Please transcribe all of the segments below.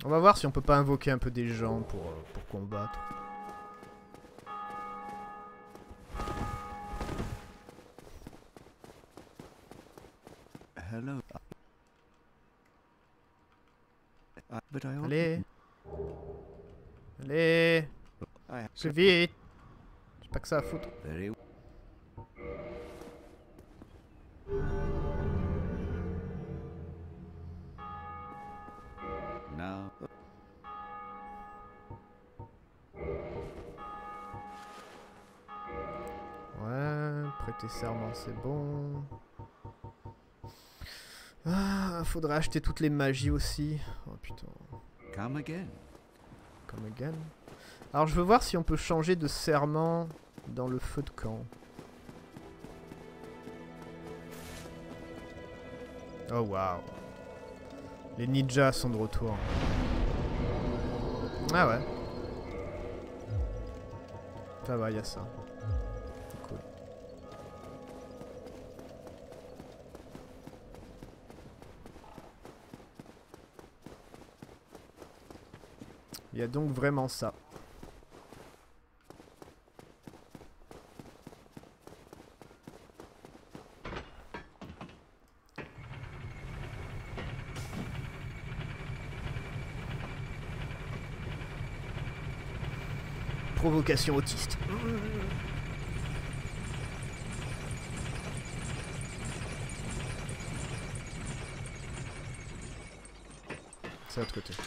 On va voir si on peut pas invoquer un peu des gens pour combattre. Hello. But I Allez. Allez. Plus vite. J'ai pas que ça à foutre. Very now. Ouais, prêter serment c'est bon. Ah, faudrait acheter toutes les magies aussi. Oh putain. Come again. Come again. Alors je veux voir si on peut changer de serment dans le feu de camp. Oh waouh. Les ninjas sont de retour. Ah ouais. Ça va, y a ça. Cool. Il y a donc vraiment ça. Provocation autiste. C'est à l'autre côté.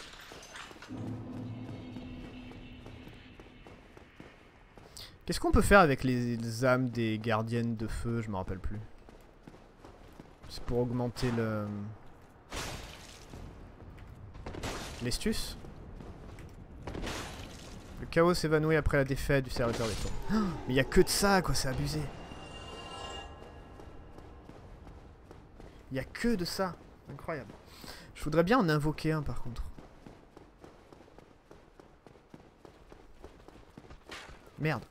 Qu'est-ce qu'on peut faire avec les âmes des gardiennes de feu? Je me rappelle plus. C'est pour augmenter le... L'estus? Le chaos s'évanouit après la défaite du serviteur des tours. Oh, mais il y a que de ça, quoi, c'est abusé. Il y a que de ça. Incroyable. Je voudrais bien en invoquer un par contre. Merde.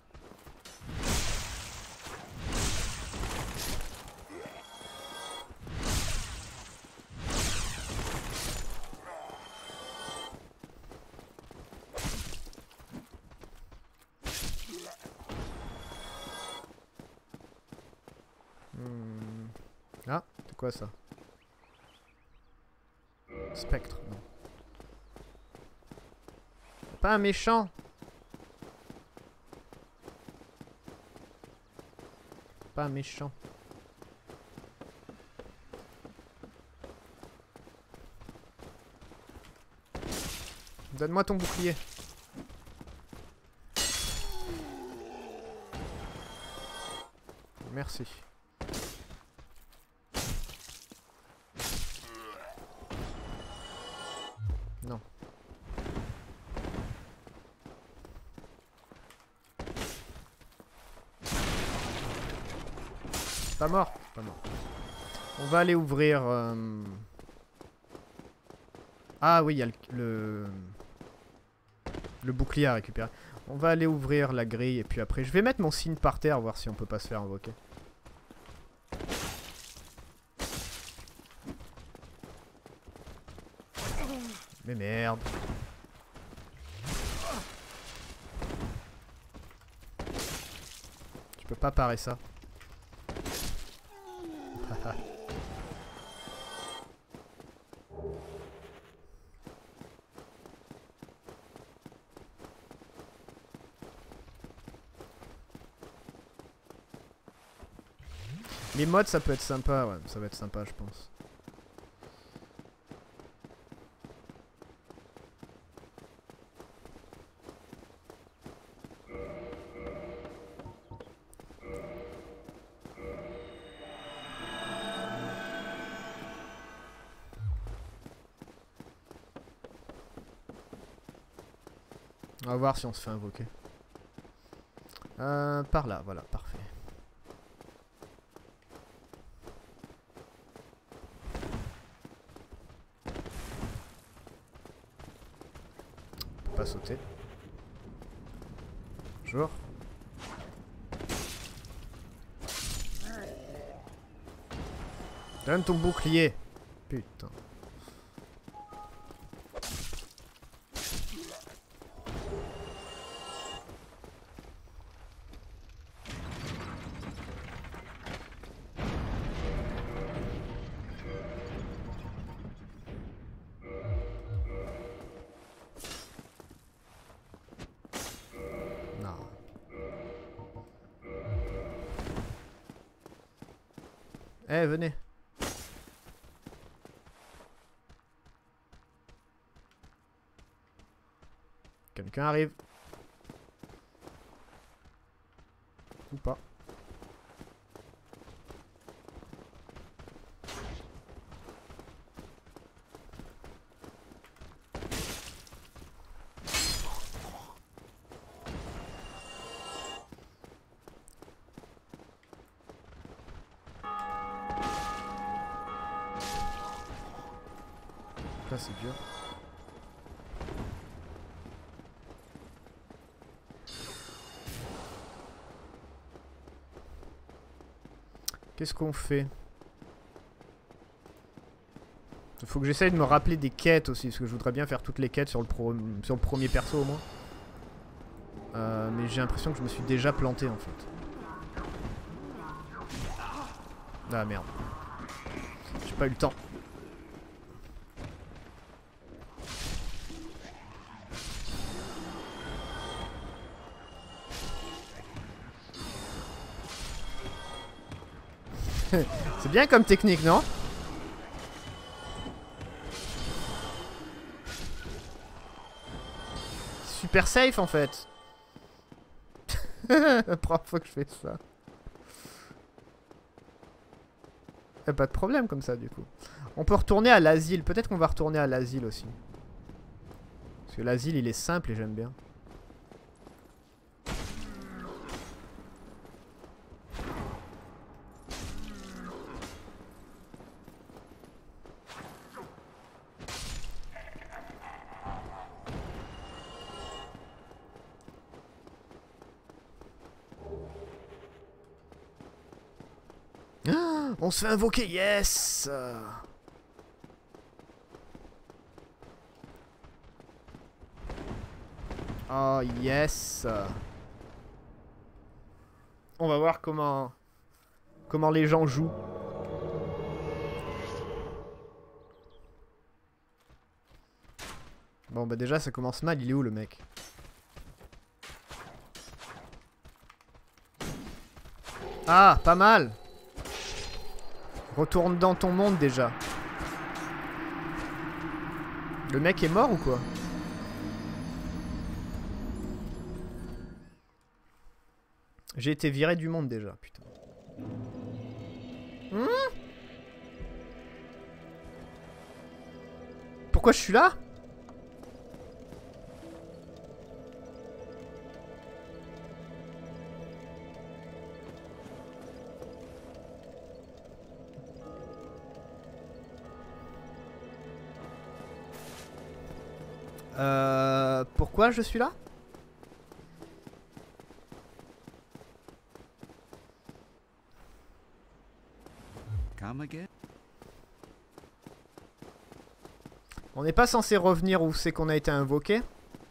Ah, c'est quoi ça? Spectre, non. Pas un méchant. Pas un méchant. Donne-moi ton bouclier. Merci. Non. Pas mort. Pas mort. On va aller ouvrir... Ah oui, il y a le bouclier à récupérer. On va aller ouvrir la grille et puis après... Je vais mettre mon signe par terre, voir si on peut pas se faire invoquer. Mais merde. Je peux pas parer ça. Les mods ça peut être sympa, ouais, ça va être sympa je pense. On va voir si on se fait invoquer. Par là, voilà, parfait. On peut pas sauter. Bonjour. Donne ton bouclier. Putain. Eh, venez. Quelqu'un arrive. Ou pas. Là c'est dur. Qu'est-ce qu'on fait? Il faut que j'essaye de me rappeler des quêtes aussi, parce que je voudrais bien faire toutes les quêtes sur le premier perso au moins. Mais j'ai l'impression que je me suis déjà planté en fait. Ah merde. J'ai pas eu le temps. C'est bien comme technique, non? Super safe en fait. La première fois que je fais ça. Y'a pas de problème comme ça du coup. On peut retourner à l'asile. Peut-être qu'on va retourner à l'asile aussi. Parce que l'asile il est simple et j'aime bien. On se fait invoquer, yes! Oh, yes! On va voir comment les gens jouent. Bon, bah déjà, ça commence mal. Il est où, le mec? Ah, pas mal! Retourne dans ton monde déjà. Le mec est mort ou quoi? J'ai été viré du monde déjà, putain. Pourquoi je suis là? Pourquoi je suis là? Come again? On n'est pas censé revenir où c'est qu'on a été invoqué?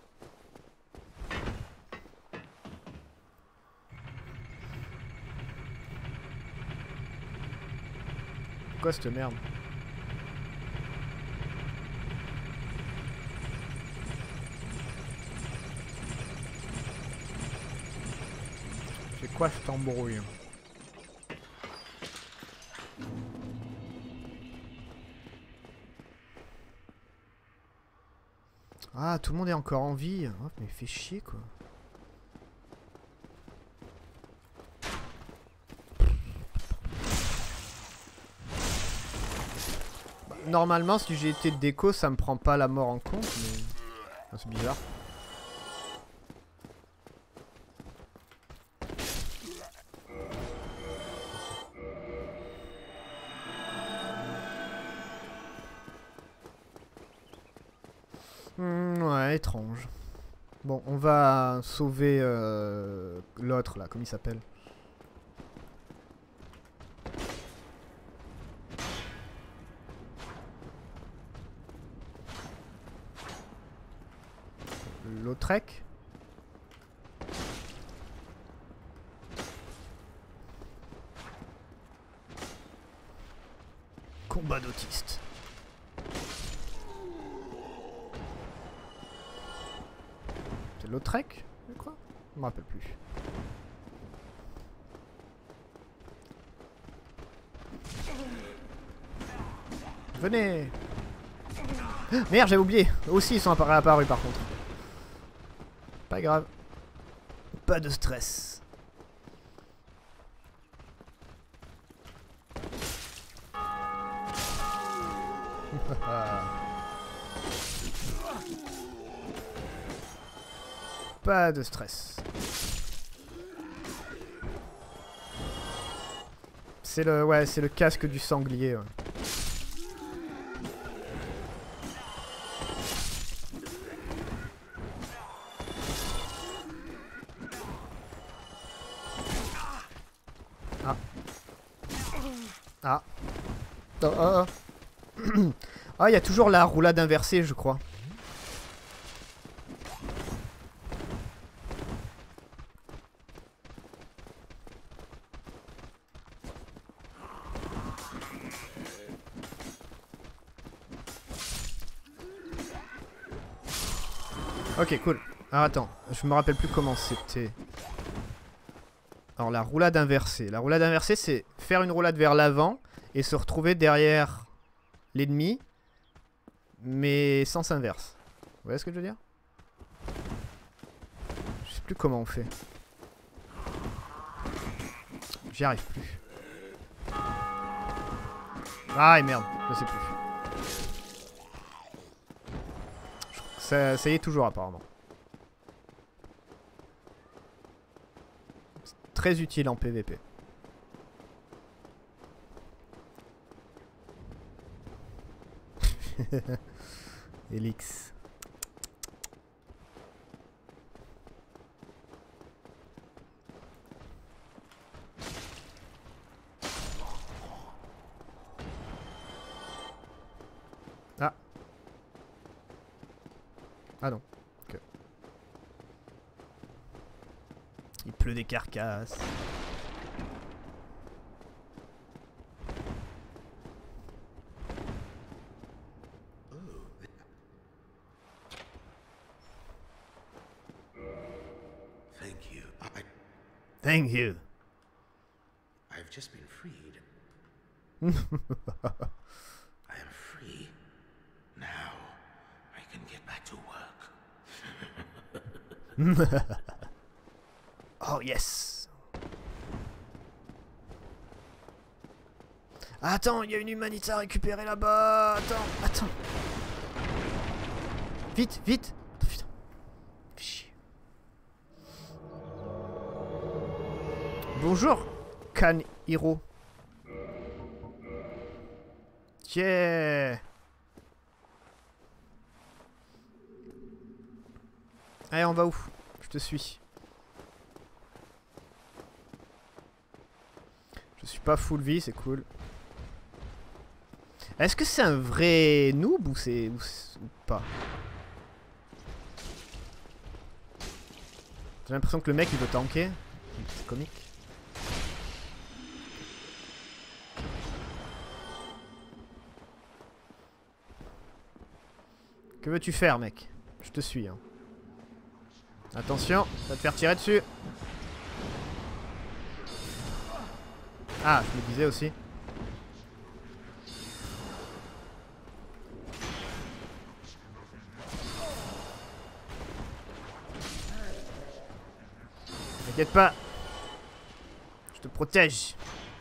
Quoi cette merde? C'est quoi cette embrouille? Ah, tout le monde est encore en vie. Oh, mais fait chier quoi. Bah, normalement, si j'ai été déco, ça me prend pas la mort en compte, mais ah, c'est bizarre. Ouais, étrange. Bon, on va sauver l'autre là, comment il s'appelle? Lautrec? Combat d'autiste. C'est Lautrec, je crois? Je me rappelle plus. Venez. Merde, j'avais oublié. Eux aussi, ils sont apparus par contre. Pas grave. Pas de stress. Pas de stress. C'est le casque du sanglier. Ouais. Ah. Ah. Oh, oh, oh. Ah, il y a toujours la roulade inversée, je crois. Ok, cool. Alors attends, je me rappelle plus comment c'était. Alors la roulade inversée. La roulade inversée, c'est faire une roulade vers l'avant et se retrouver derrière l'ennemi, mais sens inverse. Vous voyez ce que je veux dire? Je sais plus comment on fait. J'y arrive plus. Ah et merde, je sais plus. Ça y est toujours apparemment. C'est très utile en PVP. Elix. Ah. Ah non. Ok. Il pleut des carcasses. Thank you. Thank you. I've just been freed. I am free. Now I can get back to work. Oh yes. Attends, il y a une humanité à récupérer là-bas. Attends. Vite. Attends, putain. Chier. Bonjour, Kanhiro. Yeah. Allez, on va où? Je te suis. Je suis pas full vie, c'est cool. Est-ce que c'est un vrai noob ou c'est ou pas? J'ai l'impression que le mec il veut tanker. C'est comique. Que veux-tu faire, mec? Je te suis. Hein. Attention, ça va te faire tirer dessus. Ah, je me disais aussi. T'inquiète pas. Je te protège.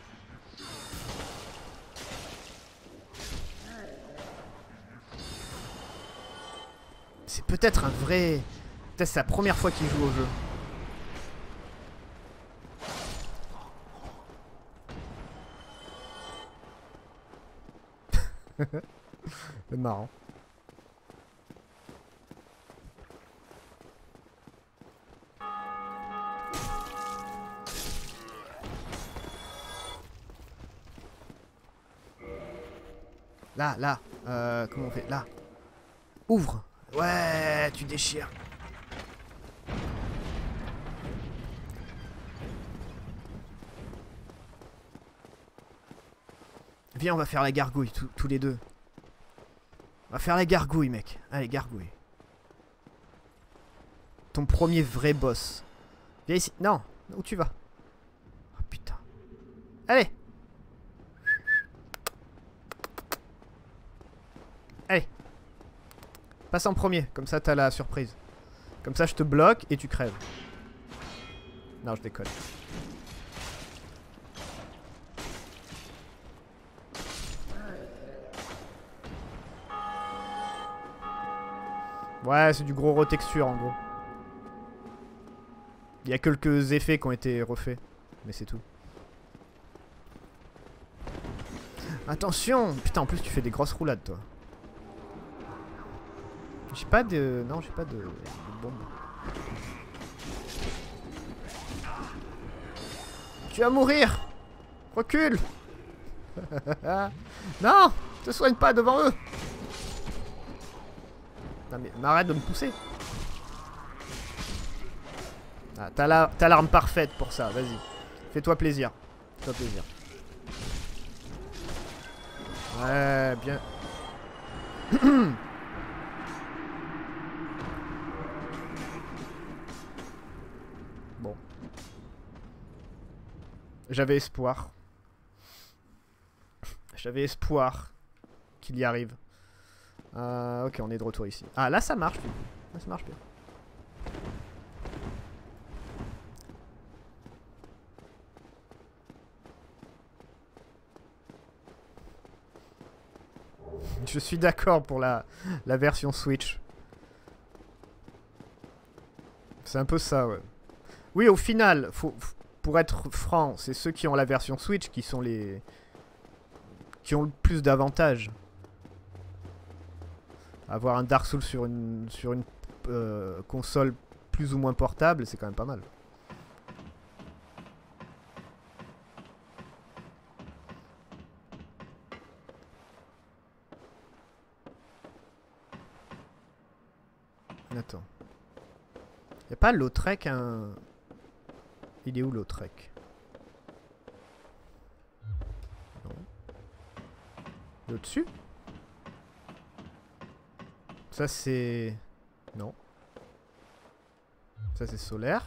C'est peut-être un vrai... Peut-être c'est la première fois qu'il joue au jeu. C'est marrant. Là. Comment on fait? Là. Ouvre. Ouais, tu déchires. Viens, on va faire la gargouille, tous les deux. On va faire la gargouille, mec. Allez, gargouille. Ton premier vrai boss. Viens ici. Non, où tu vas? Oh putain. Allez. Passe en premier, comme ça t'as la surprise. Comme ça je te bloque et tu crèves. Non, je déconne. Ouais, c'est du gros retexture en gros. Il y a quelques effets qui ont été refaits, mais c'est tout. Attention! Putain, en plus tu fais des grosses roulades toi. J'ai pas de... Non, j'ai pas de bombe. Tu vas mourir! Recule! Non! Te soigne pas devant eux! Non mais arrête de me pousser! Ah, t'as l'arme parfaite pour ça, vas-y. Fais-toi plaisir. Fais-toi plaisir. Ouais, bien. Bon. J'avais espoir. J'avais espoir qu'il y arrive. Ok, on est de retour ici. Ah, là ça marche. Là ça marche bien. Je suis d'accord pour la version Switch. C'est un peu ça, ouais. Oui, au final, pour être franc, c'est ceux qui ont la version Switch qui sont les... qui ont le plus d'avantages. Avoir un Dark Souls sur une console plus ou moins portable, c'est quand même pas mal. Attends. Y'a pas Lautrec un... Il est où Lautrec? Non. Au-dessus? Ça c'est... Non. Ça c'est solaire.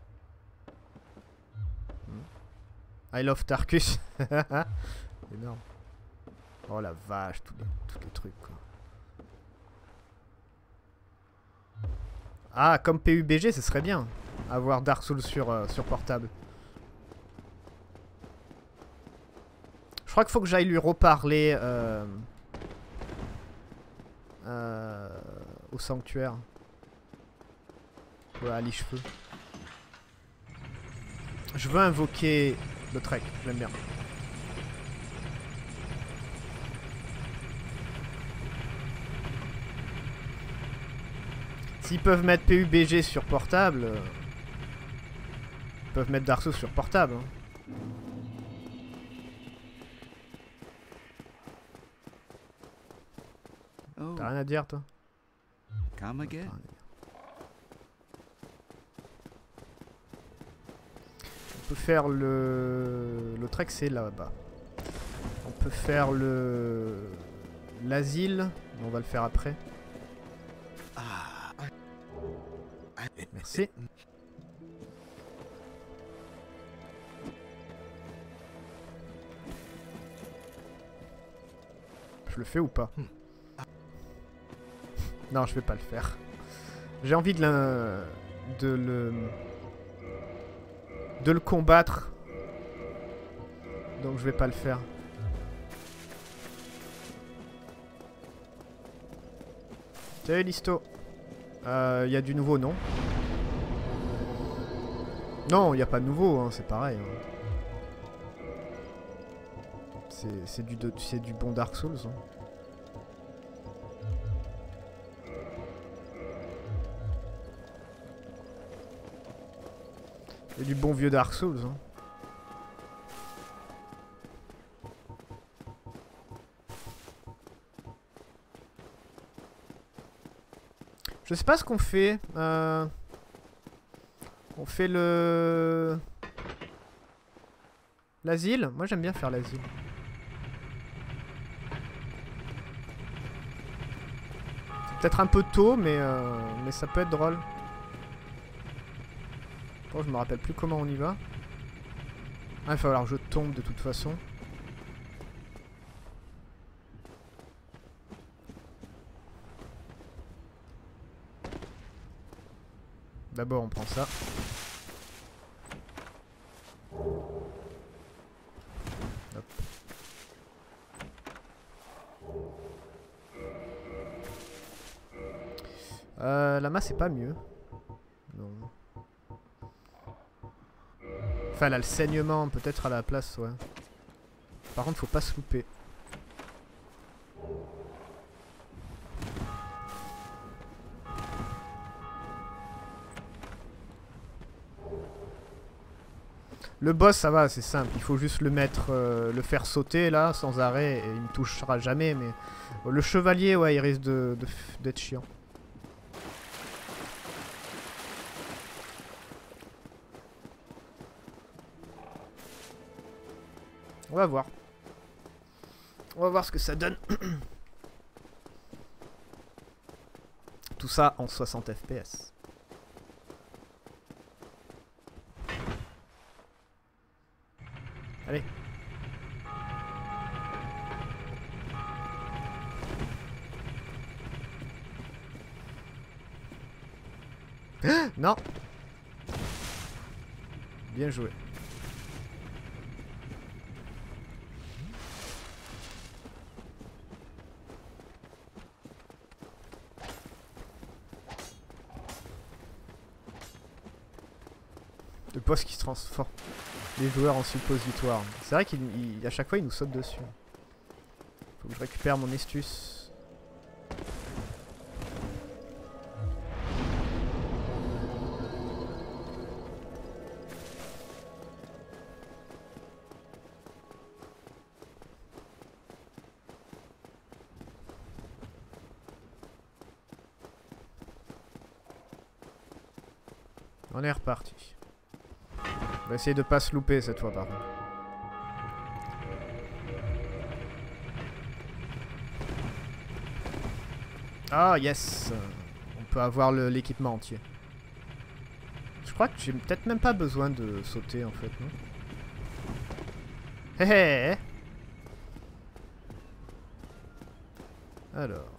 I love Tarkus. Énorme. Oh la vache, tous les trucs quoi. Ah, comme PUBG, ce serait bien. Avoir Dark Souls sur portable. Je crois qu'il faut que j'aille lui reparler au sanctuaire. Ouais, à Lichefeu. Je veux invoquer le trek, j'aime bien. S'ils peuvent mettre PUBG sur portable, ils peuvent mettre Dark Souls sur portable. Hein. Oh, T'as rien à dire, toi? come again. On peut faire le trek, c'est là-bas. On peut faire l'asile, on va le faire après. Merci. Je le fais ou pas? Non, je vais pas le faire. J'ai envie de le combattre. Donc je vais pas le faire. Salut Listo. Y a du nouveau, non? Non, y a pas de nouveau, hein, c'est pareil. Hein. C'est du bon Dark Souls. Hein. C'est du bon vieux Dark Souls. Hein. Je sais pas ce qu'on fait. On fait l'asile. Moi j'aime bien faire l'asile. C'est peut-être un peu tôt, mais ça peut être drôle. Bon, je me rappelle plus comment on y va. Ah, il va falloir que je tombe de toute façon. D'abord on prend ça. Hop. La masse c'est pas mieux. Non. Enfin là le saignement peut-être à la place, ouais. Par contre faut pas se louper. Le boss ça va, c'est simple, il faut juste le mettre, le faire sauter là sans arrêt et il ne touchera jamais, mais le chevalier ouais il risque d'être chiant. On va voir. On va voir ce que ça donne. Tout ça en 60 FPS. Allez. Non. Bien joué. Le poste qui se transforme les joueurs en suppositoire. C'est vrai qu'à chaque fois il nous saute dessus. Faut que je récupère mon estus. On est reparti. On va essayer de pas se louper cette fois par contre. Ah yes. On peut avoir l'équipement entier. Je crois que j'ai peut-être même pas besoin de sauter en fait, non? Hé hé. Alors.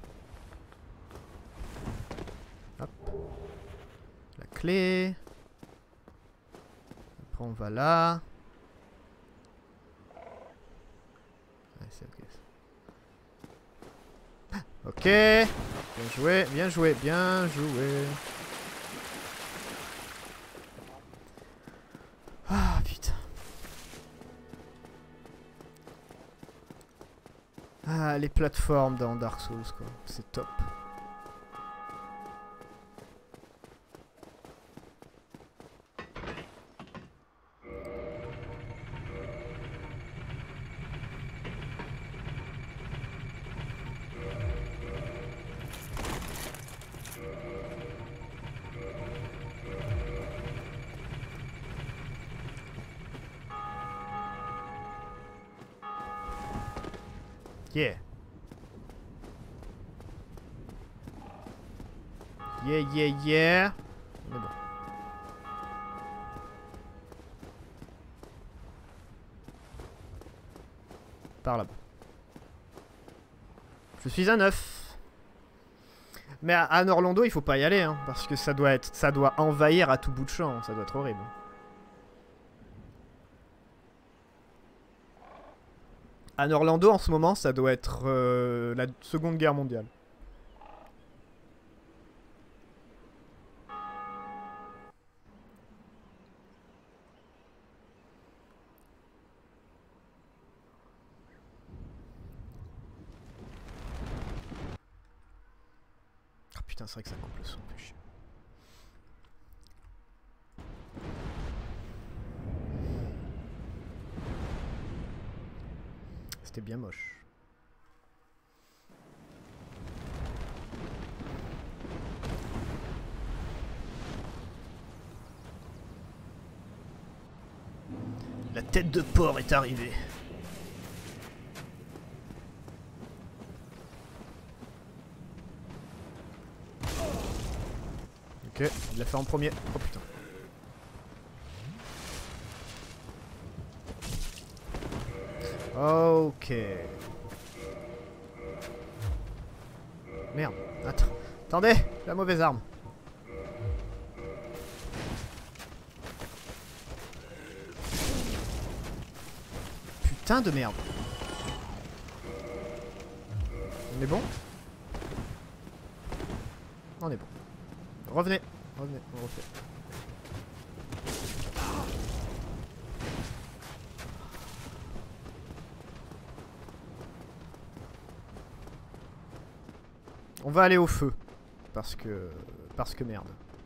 Hop. La clé. Après on va là. Ouais, c'est ok. Ok. Bien joué, bien joué, bien joué. Ah putain. Ah les plateformes dans Dark Souls quoi, c'est top. Yeah. Yeah, yeah, yeah. Mais bon. Par là-bas. Je suis un œuf. Mais à Norlando, il faut pas y aller, hein, parce que ça doit envahir à tout bout de champ. Ça doit être horrible. À Orlando en ce moment, ça doit être la Seconde Guerre mondiale. Ah putain, c'est vrai que ça coupe le son, fait chier. C'était bien moche. La tête de porc est arrivée. Ok, il l'a fait en premier. Oh putain. Ok. Merde. Attendez, la mauvaise arme. Putain de merde. On est bon? On est bon. Revenez. Revenez, on refait. On va aller au feu. Parce que merde.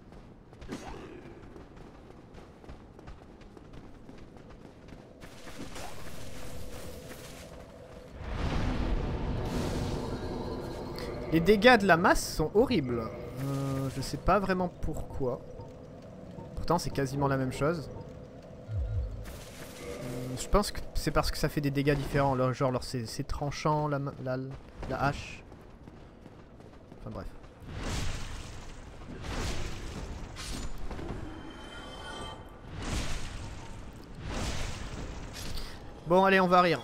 Les dégâts de la masse sont horribles. Je sais pas vraiment pourquoi. Pourtant c'est quasiment la même chose. Je pense que c'est parce que ça fait des dégâts différents. Là, genre c'est tranchant, la hache. Enfin bref. Bon allez, on va rire.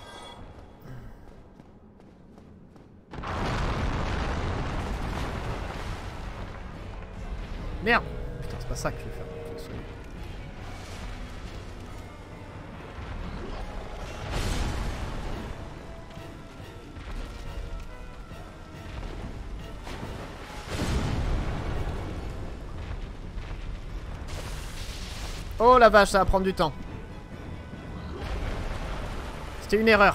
Merde! Putain, c'est pas ça que je vais faire. Oh la vache, ça va prendre du temps. C'était une erreur.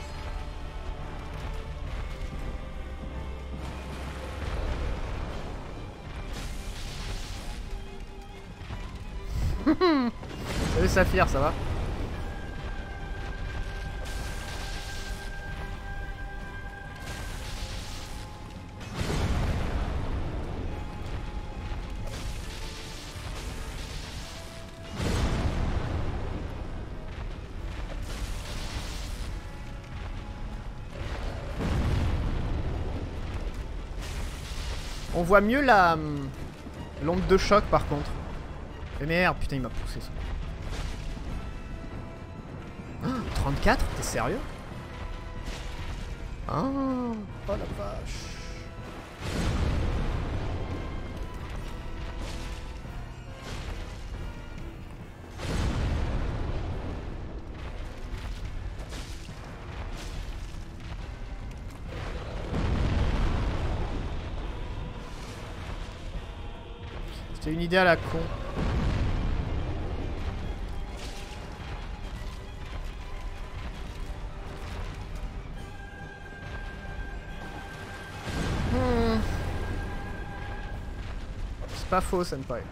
Salut Saphir, ça va? On voit mieux la l'onde de choc par contre. Mais merde, putain il m'a poussé ça. Oh, 34? T'es sérieux? Oh la vache. C'était une idée à la con. C'est pas faux, Senpai.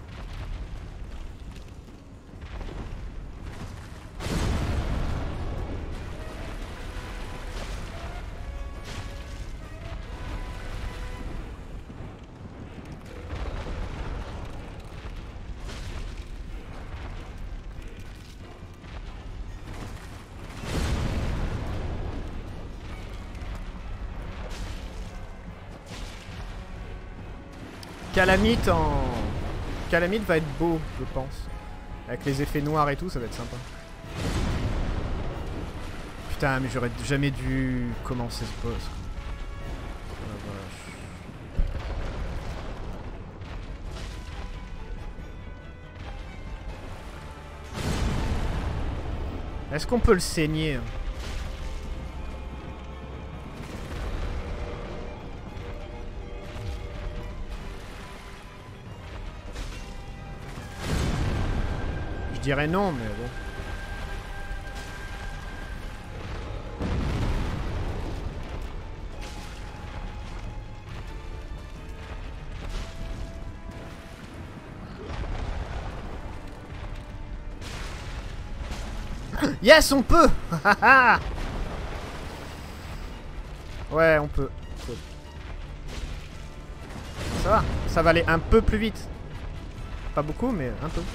Calamite en... Calamite va être beau, je pense. Avec les effets noirs et tout, ça va être sympa. Putain, mais j'aurais jamais dû commencer ce boss. Oh la vache. Est-ce qu'on peut le saigner? Je dirais non, mais bon. Yes, on peut. Ouais, on peut. Ça va aller un peu plus vite. Pas beaucoup, mais un peu.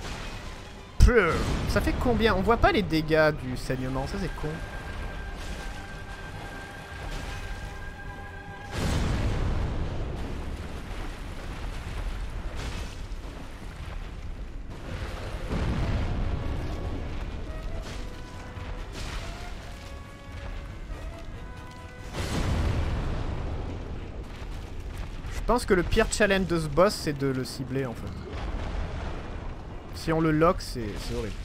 Ça fait combien? On voit pas les dégâts du saignement, ça c'est con. pense que le pire challenge de ce boss, c'est de le cibler en fait. Si on le lock, c'est horrible.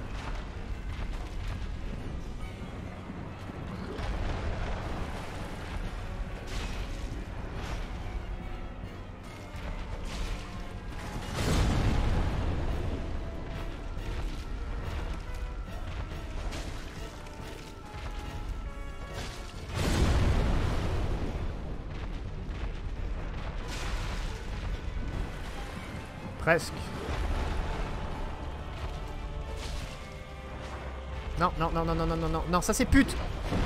Presque. Non, non, non, non, non, non, non, non, non, ça c'est pute.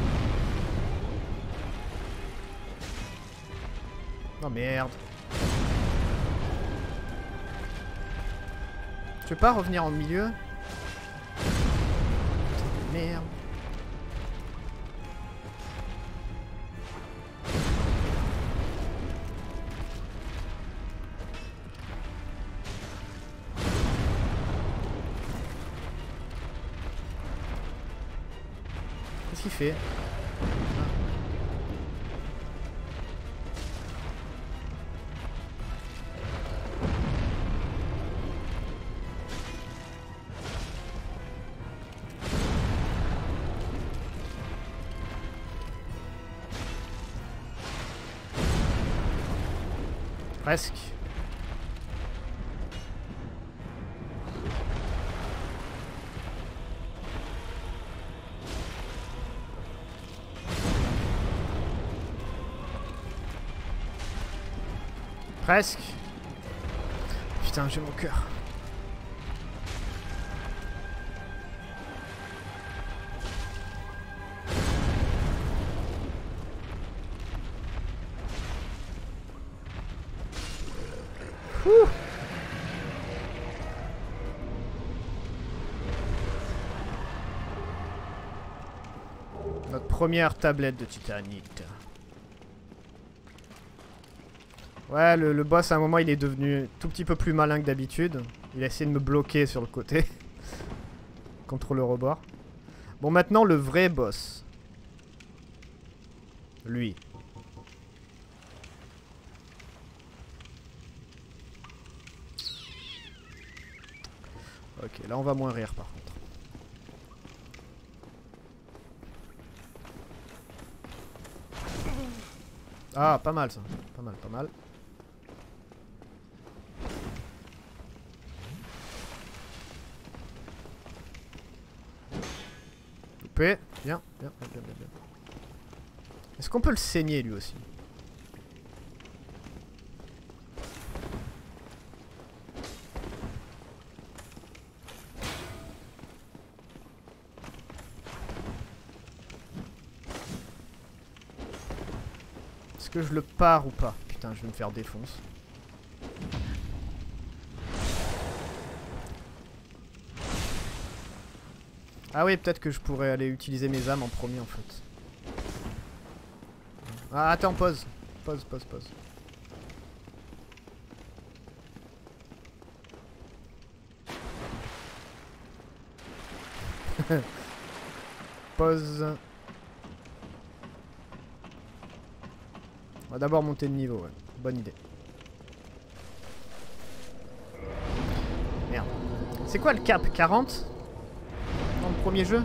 Oh merde. Tu veux pas revenir en milieu? Merde. Qu'est-ce qu'il fait? Presque. Presque. Putain, j'ai mon cœur. Ouh. Notre première tablette de titanite. Ouais, le boss à un moment il est devenu tout petit peu plus malin que d'habitude. Il a essayé de me bloquer sur le côté. Contre le rebord. Bon, maintenant le vrai boss. Lui. Ok, là on va moins rire par contre. Ah, pas mal ça. Pas mal, pas mal. Bien, bien, bien, bien, bien, bien. Est-ce qu'on peut le saigner lui aussi? Est-ce que je le pars ou pas? Putain, je vais me faire défoncer. Ah oui, peut-être que je pourrais aller utiliser mes âmes en premier en fait. Ah, attends, pause. Pause, pause, pause. Pause. On va d'abord monter de niveau, ouais. Bonne idée. Merde. C'est quoi le cap? 40? Dans le premier jeu?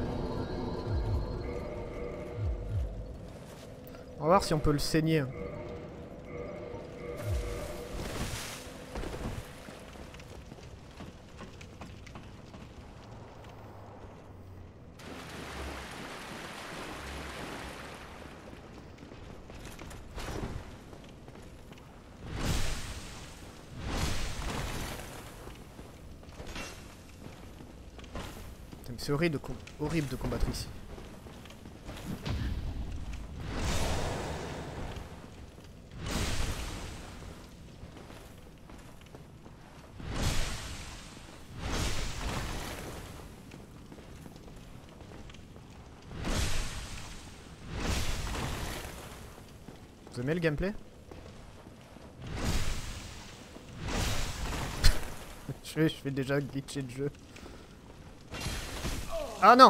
On va voir si on peut le saigner. C'est horrible de combattre ici. Vous aimez le gameplay? je fais déjà glitcher le jeu. Ah non!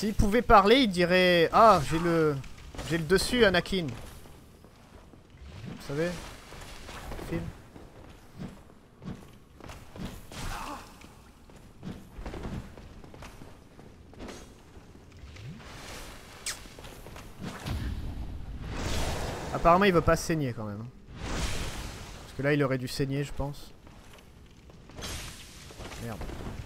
S'il pouvait parler, il dirait ah, j'ai le dessus, Anakin. Vous savez, film. Apparemment, il veut pas saigner quand même. Parce que là, il aurait dû saigner, je pense. Merde.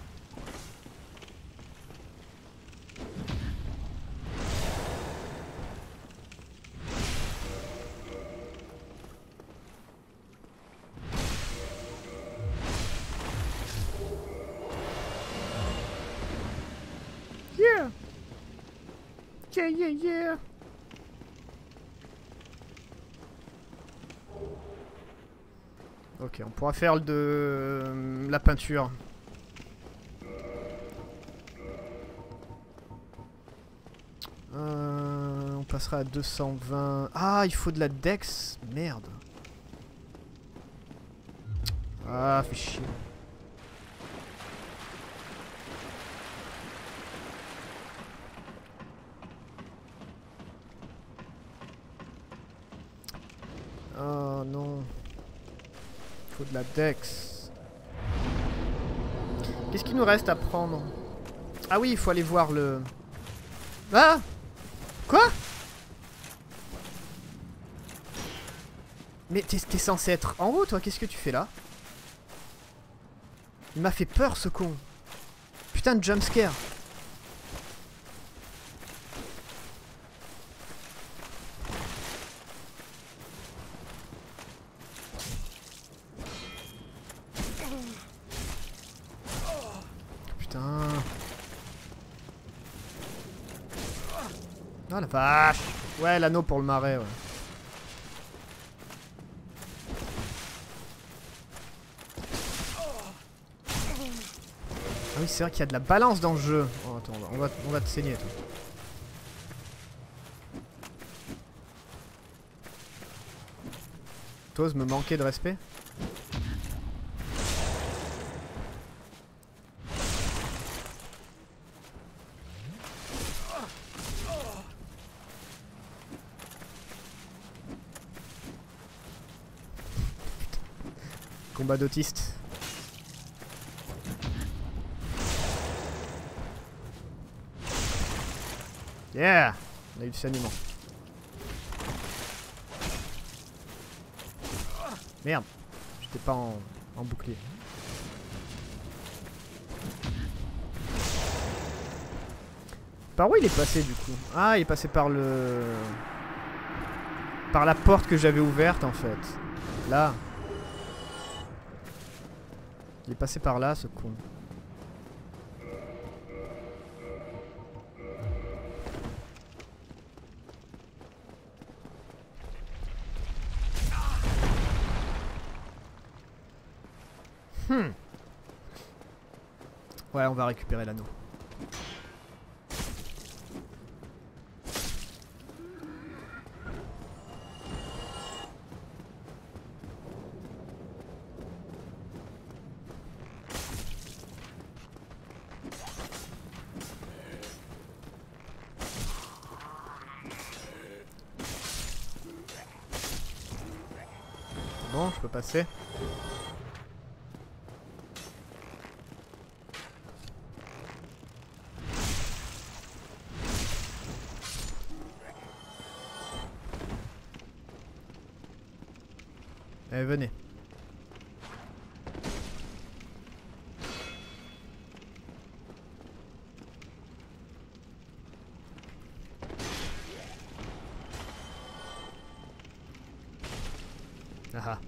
Yeah! Yeah, yeah, yeah! Ok, on pourra faire de la peinture. On passera à 220. Ah, il faut de la dex. Merde. Ah, fait chier. Oh non. Il faut de la dex. Qu'est-ce qu'il nous reste à prendre? Ah oui, il faut aller voir le... Ah! Quoi? Mais t'es censé être en haut, toi? Qu'est-ce que tu fais là? Il m'a fait peur, ce con. Putain de jumpscare. Putain. Ah la vache. Ouais, l'anneau pour le marais, ouais. Ah oui, c'est vrai qu'il y a de la balance dans le jeu. Oh, attends, on va te saigner, toi. T'oses me manquer de respect? Combat d'autiste. Yeah! On a eu du saignement. Merde! J'étais pas en bouclier. Par où il est passé du coup? Ah, il est passé par le... par la porte que j'avais ouverte en fait. Là. Il est passé par là, ce con. Ouais, on va récupérer l'anneau. Bon, je peux passer. Allez, venez. Ah.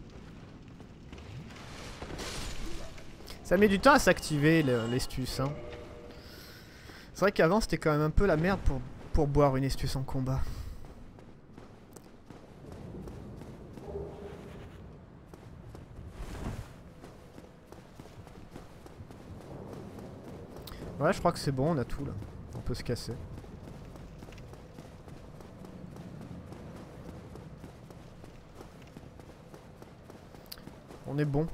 Ça met du temps à s'activer l'estus. Hein. C'est vrai qu'avant c'était quand même un peu la merde pour boire une estus en combat. Ouais, je crois que c'est bon, on a tout là. On peut se casser. On est bon.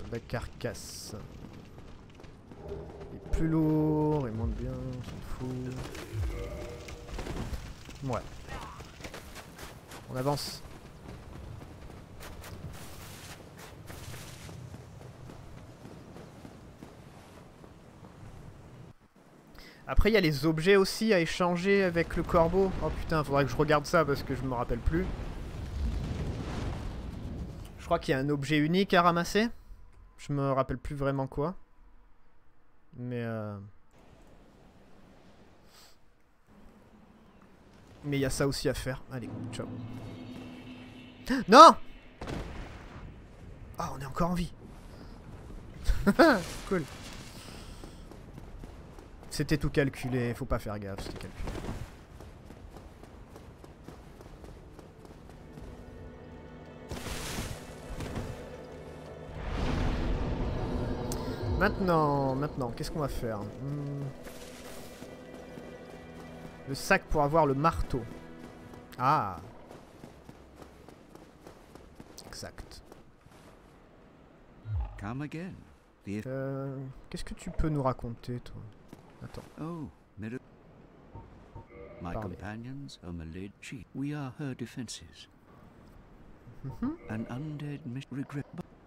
La carcasse. Il est plus lourd, il monte bien, on s'en fout. Ouais. On avance. Après, il y a les objets aussi à échanger avec le corbeau. Oh putain, faudrait que je regarde ça parce que je me rappelle plus. Je crois qu'il y a un objet unique à ramasser. Je me rappelle plus vraiment quoi. Mais il y a ça aussi à faire. Allez, ciao. Non! Ah, on est encore en vie. Cool. C'était tout calculé, faut pas faire gaffe, c'était calculé. Maintenant, qu'est-ce qu'on va faire? Le sac pour avoir le marteau. Ah. Exact. Come again. Qu'est-ce que tu peux nous raconter, toi? Attends. Oh, Mid. My Parlez. companions are Malid Chief. We are her defenses. An undead regret.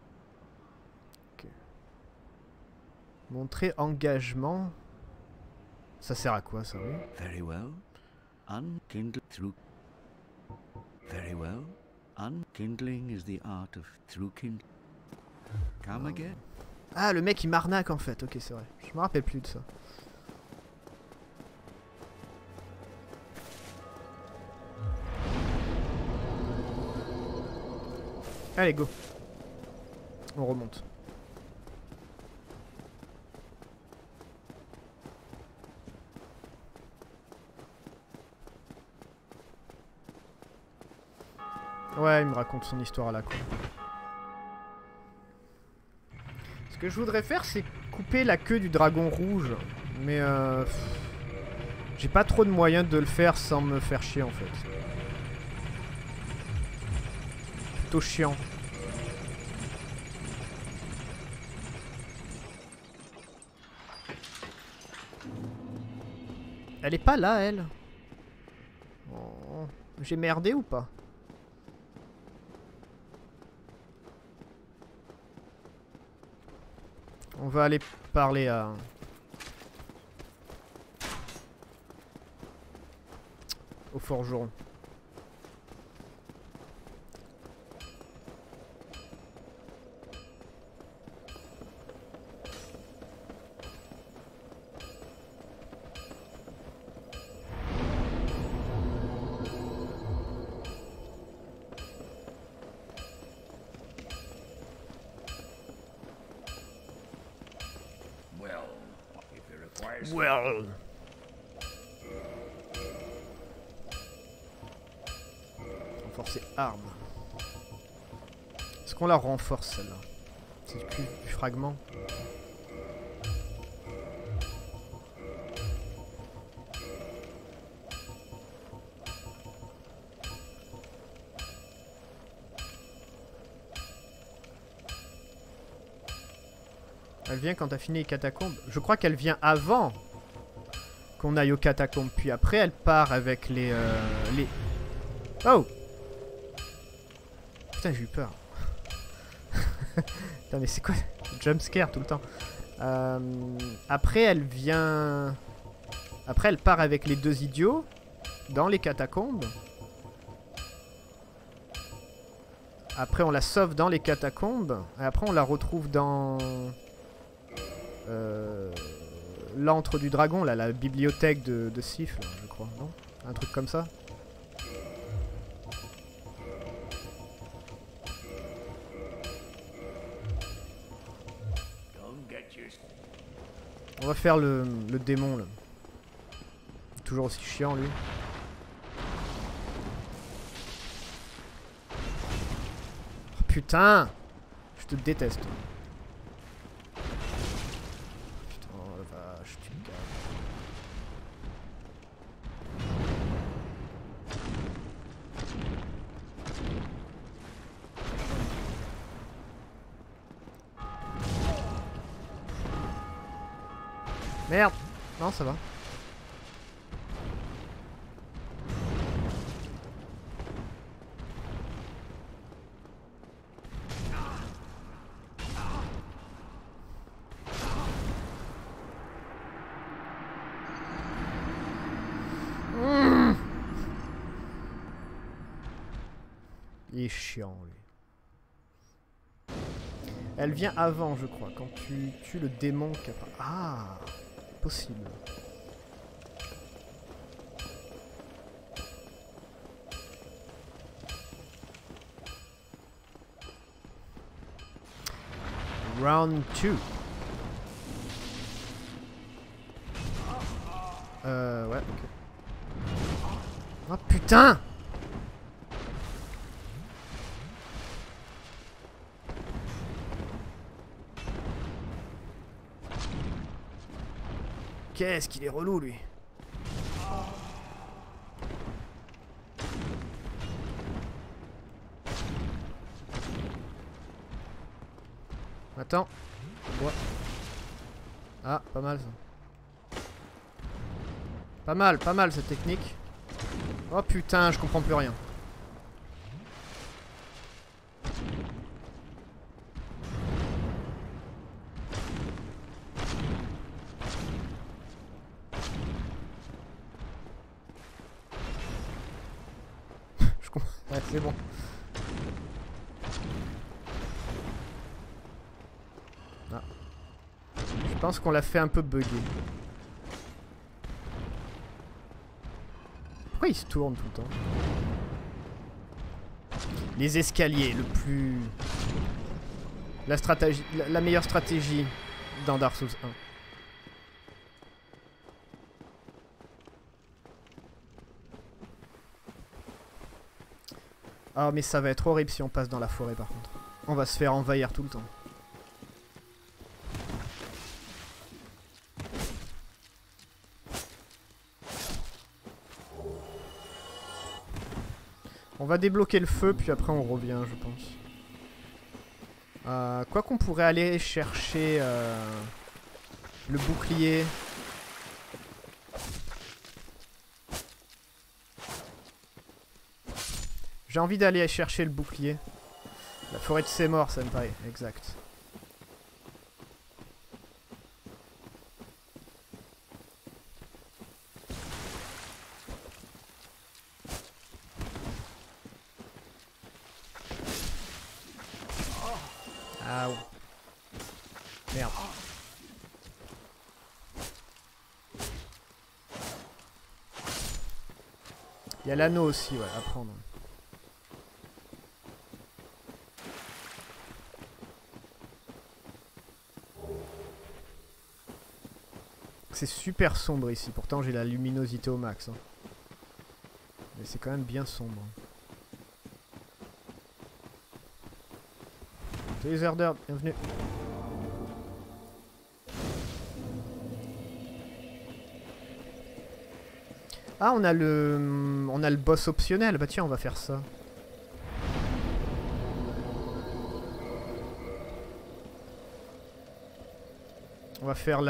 Montrer engagement. Ça sert à quoi, ça, oui? Very well. Unkindle through. Very well. Unkindling is the art of through kind. Come again. Ah, le mec il m'arnaque en fait. Ok, c'est vrai. Je me rappelle plus de ça. Allez, go. On remonte. Ouais, il me raconte son histoire là, quoi. Ce que je voudrais faire, c'est couper la queue du dragon rouge. Mais j'ai pas trop de moyens de le faire sans me faire chier, en fait. Plutôt chiant. Elle est pas là, elle. Oh, j'ai merdé ou pas? On va aller parler à... au forgeron. Well. Renforcer arme. Est-ce qu'on la renforce celle-là? C'est du fragment. Elle vient quand t'as fini les catacombes. Je crois qu'elle vient avant qu'on aille aux catacombes. Puis après, elle part avec les... Oh! Putain, j'ai eu peur. Putain, mais c'est quoi? Jumpscare tout le temps. Après, elle vient... Après, elle part avec les deux idiots dans les catacombes. Après, on la sauve dans les catacombes. Et après, on la retrouve dans... l'antre du dragon, là, la bibliothèque de Sif, là, je crois, non? Un truc comme ça. On va faire le démon, là. Toujours aussi chiant, lui. Oh, putain! Je te déteste. Merde. Non, ça va. Il est chiant, lui. Elle vient avant, je crois, quand tu tues le démon qui a pas... Ah, possible. Round 2. Ouais, ok. Oh putain! Qu'est-ce qu'il est relou, lui. Attends. Ouais. Ah, pas mal ça. Pas mal cette technique. Oh putain, je comprends plus rien. Je comprends. Ouais, c'est bon. Ah. Je pense qu'on l'a fait un peu bugger. Pourquoi il se tourne tout le temps? Les escaliers, le plus... La stratégie... La meilleure stratégie dans Dark Souls 1. Ah mais ça va être horrible si on passe dans la forêt par contre. On va se faire envahir tout le temps. On va débloquer le feu puis après on revient je pense. Quoi qu'on pourrait aller chercher le bouclier. J'ai envie d'aller chercher le bouclier. La forêt de Seymour, ça me paraît exact. Ah ouais. Merde. Il y a l'anneau aussi, ouais, à prendre. C'est super sombre ici, pourtant j'ai la luminosité au max. Hein. Mais c'est quand même bien sombre. Taser Dirt, bienvenue. Ah, on a le boss optionnel. Bah tiens, on va faire ça. On va faire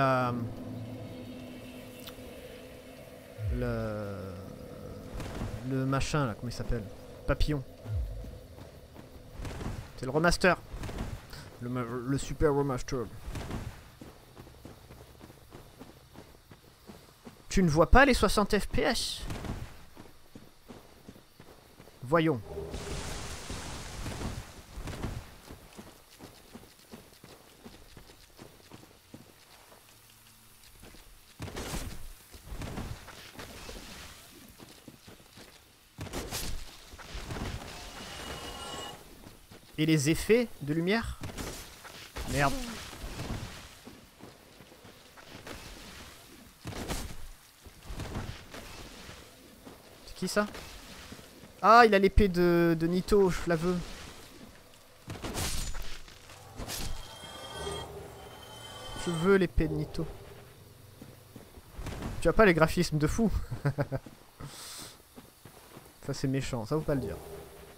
le machin là, comment il s'appelle? Papillon. C'est le remaster. Le super remaster. Tu ne vois pas les 60 FPS? Voyons. Et les effets de lumière? Merde. C'est qui ça? Ah, il a l'épée de Nito, je la veux. Je veux l'épée de Nito. Tu as pas les graphismes de fou. Ça c'est méchant, ça faut pas le dire.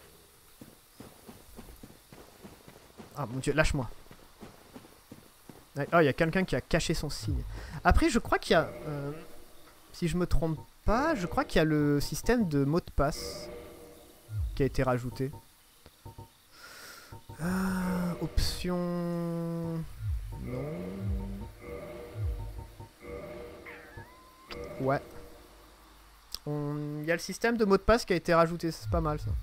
Ah mon dieu, lâche-moi. Oh, il y a quelqu'un qui a caché son signe. Après, je crois qu'il y a... si je me trompe pas, je crois qu'il y a le système de mot de passe qui a été rajouté. Option... Non. Ouais. Il y a le système de mot de passe qui a été rajouté, c'est pas mal ça.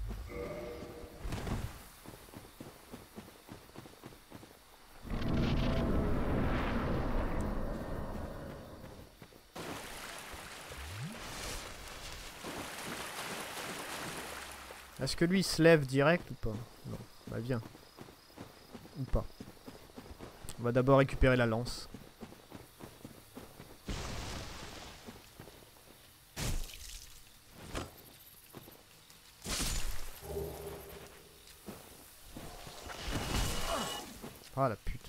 Est-ce que lui il se lève direct ou pas? Non. Bah viens. Ou pas. On va d'abord récupérer la lance. Ah la pute.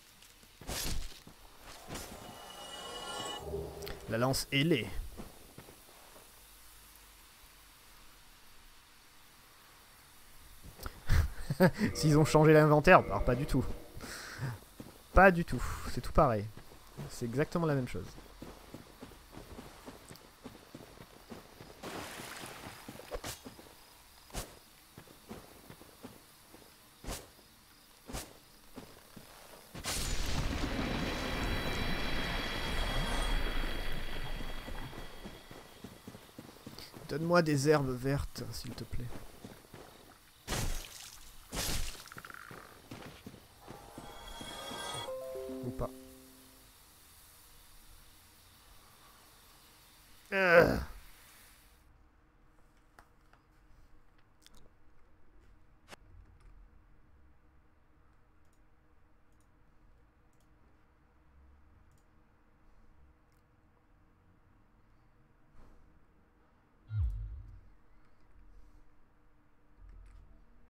La lance ailée. S'ils ont changé l'inventaire, alors pas du tout. Pas du tout, c'est tout pareil. C'est exactement la même chose. Donne-moi des herbes vertes, s'il te plaît. Ou pas.